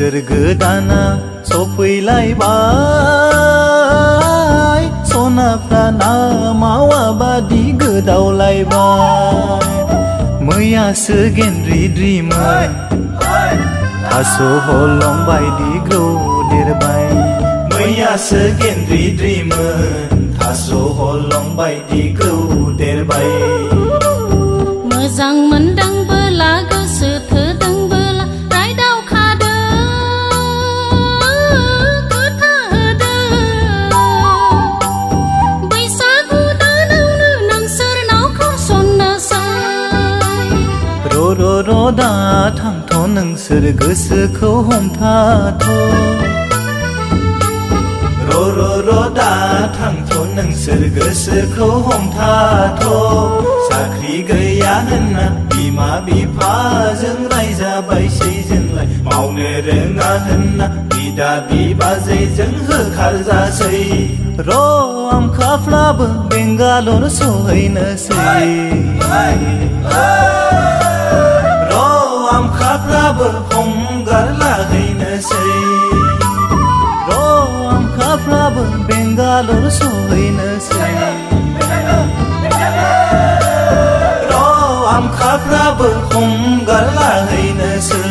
बोसोर गोदाना सफैलायबाय सनाफ्रा नामावा बादि गोदावलायबाय मैयासो गेन्द्रिद्रिमोन थास' हलं बायदि ग्रौ देरबाय मैयासो गेन्द्रिद्रिमोन थास' हलं बायदि ग्रौ देरबाय मोजां मोनदोंबोला गोसो थोदोंबोला रायदाव खादो खोथा होदो बैसागु दानावनो नोंसोरनाव खारसननोसै र' दा थांथ' नोंसोर गोसोखौ हमथाथ' र' दा थांथ' नोंसोर गोसोखौ हमथाथ' साख्रि गैया होनना बिमा बिफाजों रायजाबायसै जोंलाय मावनो रोङा होनना बिदा बिबाजैजों होखारजासै र' आमखाफ्राबो बेंगालर सहैनोसै आमखाफ्राबो हमगार लाहैनोसै आमखाफ्राबो बेंगालर सहैनोसै आमखाफ्राबो हमगार लाहैनोसै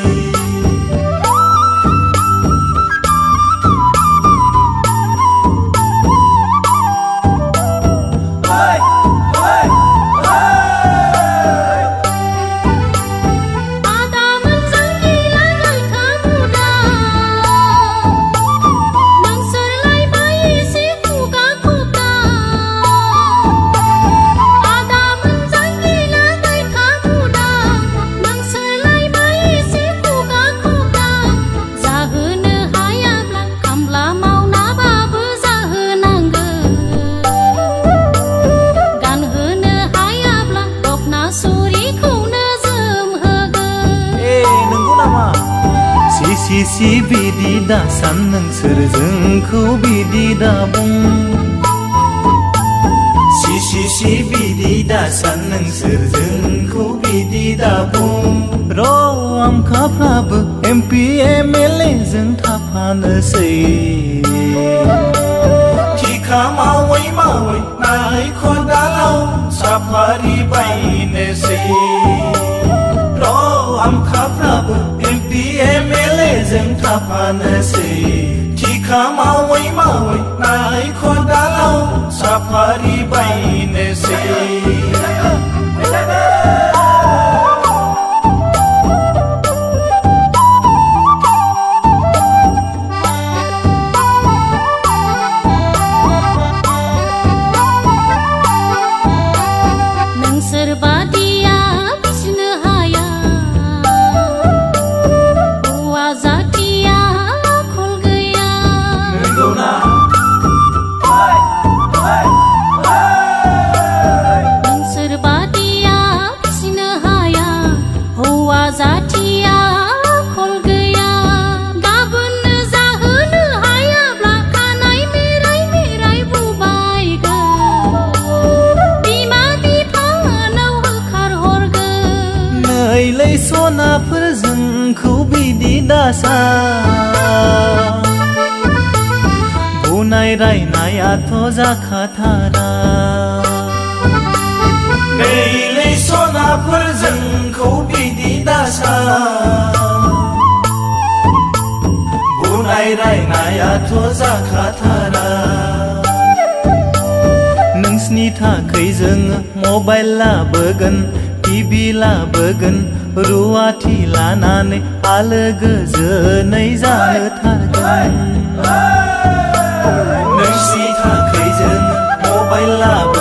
सिसि बिदि दासान नोंसोर जोंखौ बिदि दाबुं सिसि बिदि दासान नोंसोर जोंखौ बिदि दाबुं र' आमखाफ्राबो MP MLA जों थाफानोसै थिखा मावै नारेंखलाव साफारि बायनोसै र' आमखाफ्राबो MP MLA जों थाफानोसै थिखा मावै नारेंखलाव साफारि बायनोसै नोंसोर बादिया बिसनो हाया हौवा जातिया आखल गैया नोंसोर बादिया बिसनो हाया हौवा जातिया आखल गैया गाबोननो जाहोनो हायाब्ला खानाय मेराय बुबायगोन बिमा बिफानाव होखारहरगोन नैलै सनाफोर जोंखौ बिदि दासा बुनाय रायनायाथ' जाखाथारा नैलै सनाफोर जोंखौ बिदि दासा बुनाय रायनायाथ' जाखाथारा नोंसिनि थाखै जोङो मबाइल लाबोगोन TV लाबोगोन रुवाथि लानानै आलो गोजोनै जाहोथारगोन नोंसिनि थाखै जोङो मबाइल लाबोगोन